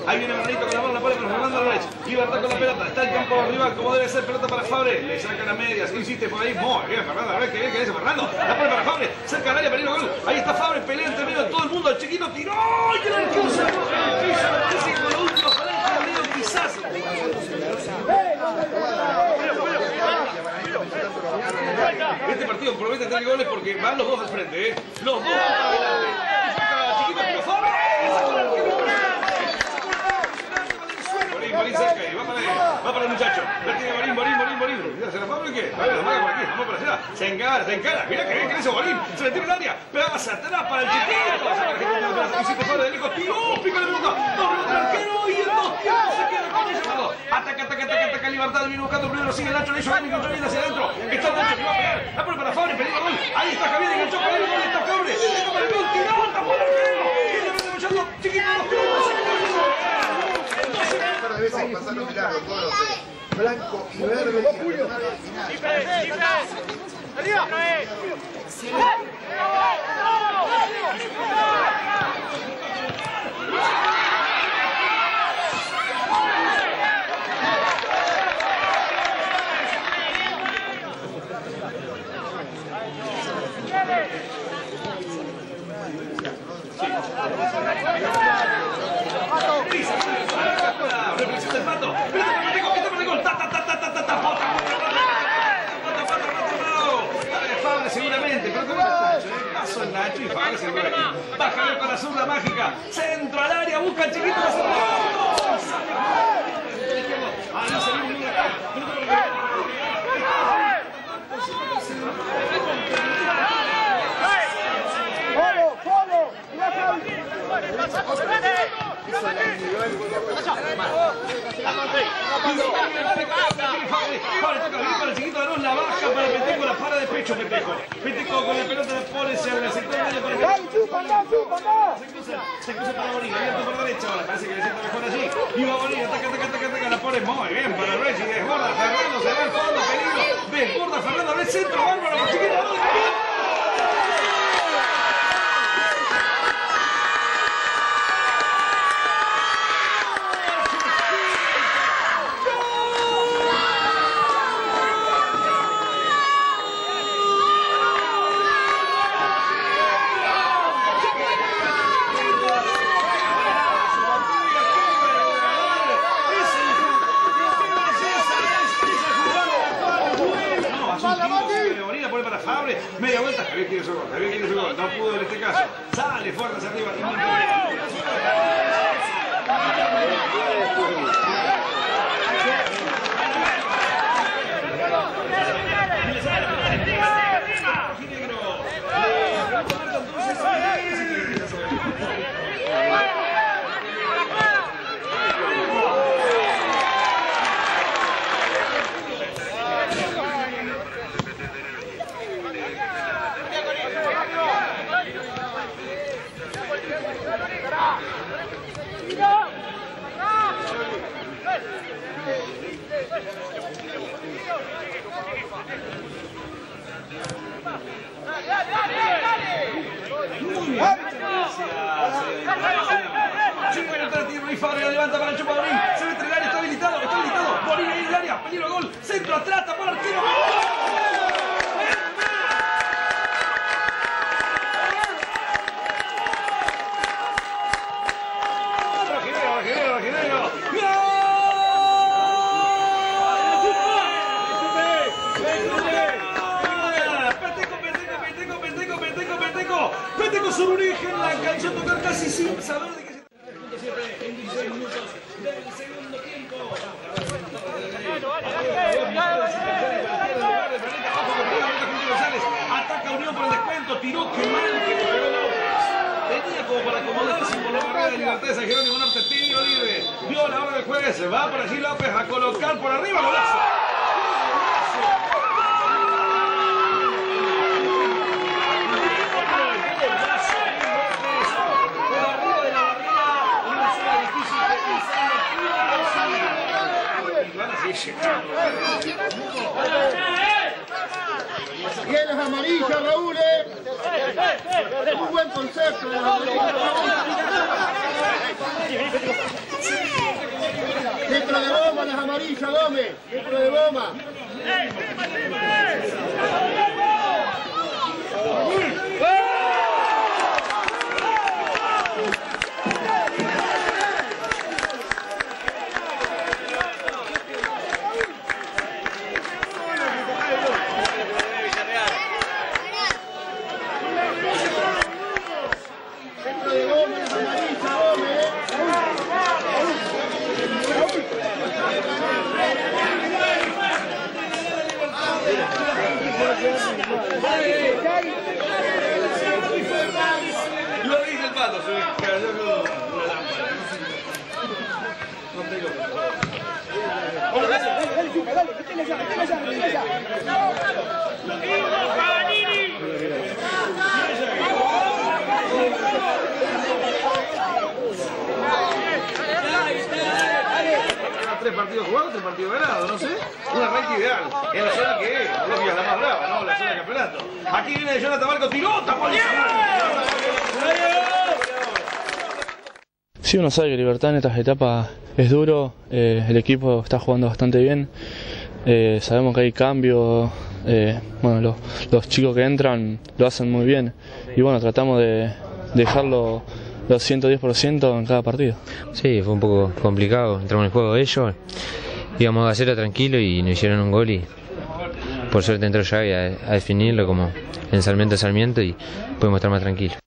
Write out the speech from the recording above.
Ahí viene Bernardito con la bola, la pone con Fernando Lorenz. Libertad con la pelota. Está el campo rival como debe ser. Pelota para Fabre. Le sacan a medias. Insiste por ahí. Muy bien, Fernando. A ver qué bien que es Fernando. La pone para Fabre. Cerca del área, peligro gol. Ahí está Fabre. Pelea entre medio de todo el mundo. El chiquito tiró. Y el arquero se arroja en el piso. Parece que con la última palanca de medio quizás. Este partido promete tener goles porque van los dos al frente, ¿eh? Los dos adelante. Chiquito, pero Fabre. Morín cerca y va para el muchacho. Morín. ¿Se la Fabre qué? A ver, por aquí, vamos para allá. Se encara. Mira que bien que ese Morín. Se le tira el área. Pasa atrás para el chiquito. Hiciste Fabre de lejos. Tiró, pica la pelota. Doble el arquero y el 2 se queda con ella. Ataca Libertad. Viene buscando primero. Sigue Nacho. Le hizo bien hacia adentro. Está Nacho que va a pegar. La pone para Fabre. Peligro gol. Ahí está Javier. Enganchó para el gol. Está Fabre. El gol tiró. Está por el arquero. Y le mete muchacho. Chiquito. Debe ser pasar los milagros, todos los blanco y verde y Julio. ¡Arriba! Reflexión del pato. Fabre seguramente, pero con Nacho, paso el Nacho y Fabre seguramente. Baja con la zurda mágica. Centro al área, busca el chiquito. Ahí se viene muy acá. Para el chiquito Arón, la baja para Peteco, la para de pecho Peteco. Peteco con la pelota la pone, se abre el sector medio para que se cruza para Borín, abierto por derecha ahora, parece que le sienta mejor allí. Y va Borín, ataca, la pone muy bien para Reggie, desborda Fernando, se va al fondo, peligro, desborda Fernando, ve centro, bárbaro, por chiquito Arón. Media vuelta, Javier quiere su gol, no pudo en este caso. Sale fuerte hacia arriba. Y Fabre levanta para el Chupa Borín. Se mete en el área, está habilitado. Borín ahí en el área, peligro gol. Centro atrás, para el arquero. Peteco su origen, la alcanzó a tocar casi sin saber de qué se trata. Siempre en 16 minutos del segundo tiempo. Ataca Unión por el descuento, tiró que mal que pegó López. Tenía como para acomodarse por la barrera de Libertad de San Jerónimo, un tiro libre. Vio la hora del juez, va por allí López a colocar por arriba, golazo. Tienes amarilla, Raúl. Un buen concepto de la amarilla. Dentro de Boma, las amarillas, Gómez. Dentro de Boma. Lo dice el pato, se cayó con una lámpara. No tengo. Bueno, gracias. Tres partidos jugados, 3 partidos ganados, no sé. Una racha ideal. En la zona que es, obvio, es la más brava, ¿no? La zona de campeonato. Aquí viene Jonathan Barco, tiró, tapó el Sí, uno sabe que Libertad en estas etapas es duro, el equipo está jugando bastante bien, sabemos que hay cambios, bueno, los chicos que entran lo hacen muy bien y bueno, tratamos de dejarlo los 110% en cada partido. Sí, fue un poco complicado, entramos en el juego de ellos, íbamos a hacerlo tranquilo y nos hicieron un gol y por suerte entró Xavi a definirlo como en Sarmiento y pudimos estar más tranquilos.